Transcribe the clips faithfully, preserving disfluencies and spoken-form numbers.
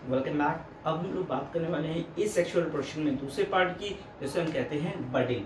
Welcome back. अब हम लोग बात करने वाले हैं इस सेक्सुअल रिप्रोडक्शन में दूसरे पार्ट की, जिसे हम कहते हैं बडिंग।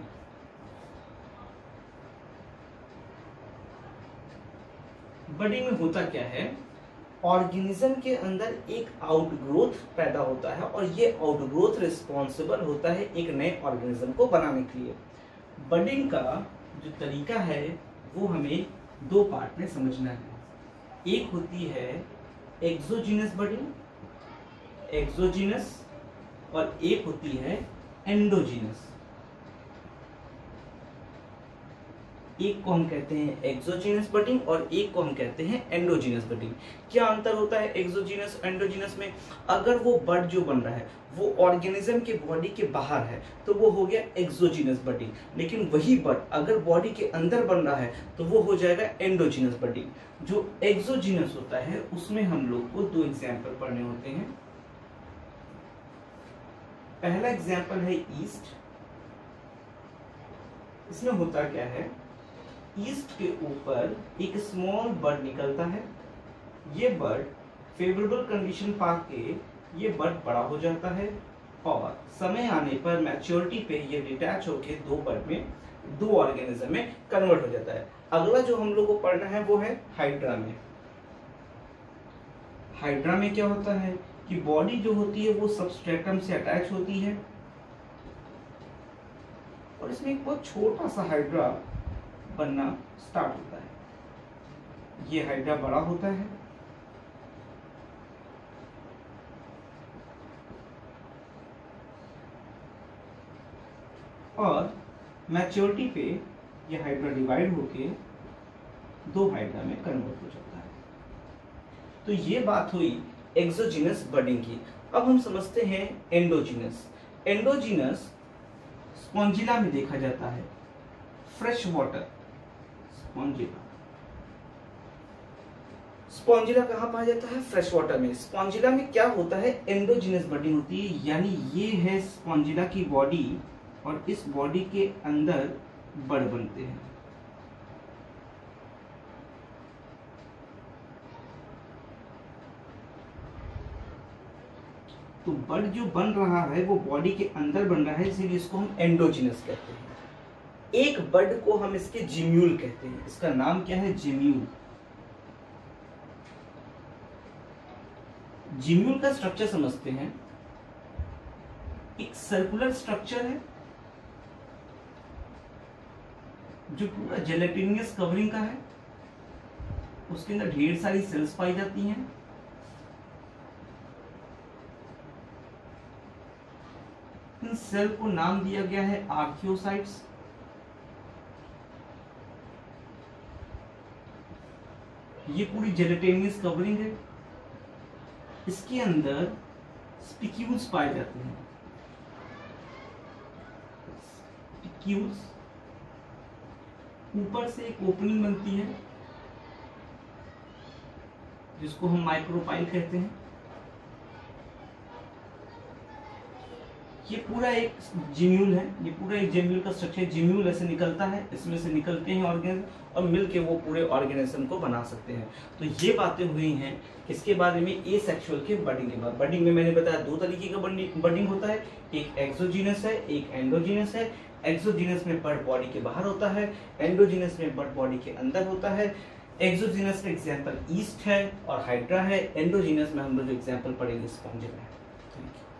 बडिंग में होता क्या है, ऑर्गेनिज्म के अंदर एक आउटग्रोथ पैदा होता है और ये आउटग्रोथ रिस्पॉन्सिबल होता है एक नए ऑर्गेनिज्म को बनाने के लिए। बडिंग का जो तरीका है वो हमें दो पार्ट में समझना है। एक होती है एक्सोजीनस बडिंग, एक्सोजीनस, और एक होती है एंडोजीनस। एक को हम कहते हैं एक्सोजीनस बडिंग और एक को हम कहते हैं एंडोजीनस बडिंग। क्या अंतर होता है एक्सोजीनस एंडोजीनस में? अगर वो बड जो बन रहा है वो ऑर्गेनिज्म के बॉडी के बाहर है तो वो हो गया एक्सोजीनस बडिंग, लेकिन वही बड अगर बॉडी के अंदर बन रहा है तो वो हो जाएगा एंडोजीनस बडिंग। जो एक्सोजीनस होता है उसमें हम लोग को दो एग्जाम्पल पढ़ने होते हैं। पहला एग्जाम्पल है ईस्ट। इसमें होता क्या है, ईस्ट के ऊपर एक स्मॉल बर्ड निकलता है। ये बर्ड फेवरेबल कंडीशन पाके ये बर्ड बड़ा हो जाता है और समय आने पर मैच्योरिटी पे ये डिटैच होके दो बर्ड में, दो ऑर्गेनिज्म में कन्वर्ट हो जाता है। अगला जो हम लोग को पढ़ना है वो है हाइड्रा में। हाइड्रा में क्या होता है कि बॉडी जो होती है वो सबस्ट्रेटम से अटैच होती है और इसमें एक बहुत छोटा सा हाइड्रा बनना स्टार्ट होता है। ये हाइड्रा बड़ा होता है और मैच्योरिटी पे ये हाइड्रा डिवाइड होके दो हाइड्रा में कन्वर्ट हो जाता है। तो ये बात हुई एक्सोजीनस बडिंग की। अब हम समझते हैं एंडोजीनस। एंडोजीनस स्पॉन्जिला में देखा जाता है, फ्रेश वाटर स्पॉन्जिला। स्पॉन्जिला कहाँ पाया जाता है? फ्रेश वाटर में। स्पॉन्जिला में क्या होता है, एंडोजीनस बडिंग होती है, यानी ये है स्पॉन्जिला की बॉडी और इस बॉडी के अंदर बड बनते हैं। तो बड जो बन रहा है वो बॉडी के अंदर बन रहा है, इसीलिए इसको हम एंडोजीनस कहते हैं। एक बड को हम इसके जिम्यूल कहते हैं। इसका नाम क्या है? जिम्यूल। जिम्यूल का स्ट्रक्चर समझते हैं। एक सर्कुलर स्ट्रक्चर है जो पूरा जेलेटिनियस कवरिंग का है। उसके अंदर ढेर सारी सेल्स पाई जाती हैं। इन सेल को नाम दिया गया है आर्कियोसाइट्स। ये पूरी जेलेटिनियस कवरिंग है। इसके अंदर स्पिक्यूल्स पाए जाते हैं। स्पिक्यूल्स, ऊपर से एक ओपनिंग बनती है जिसको हम माइक्रोपाइल कहते हैं। ये पूरा एक जिम्यूल है, ये पूरा एक जिम्यूल का स्ट्रक्चर। जिम्यूल ऐसे निकलता है, इसमें से निकलते हैं ऑर्गेनिज्म और मिलके वो पूरे ऑर्गेनिज्म को बना सकते हैं। तो ये बातें हुई हैं किसके बारे में? ए सेक्सुअल के बडिंग के बाद। बडिंग में मैंने बताया दो तरीके का बडिंग होता है, एक एक्सोजीनस है, एक एंडोजीनस है। एक्सोजीनस में बड बॉडी के बाहर होता है, एंडोजीनस में बड बॉडी के अंदर होता है। एक्सोजीनस का एग्जाम्पल ईस्ट है और हाइड्रा है। एंडोजीनस में हम लोग जो एग्जाम्पल पढ़ेंगे स्पॉन्जिला है। Thank you.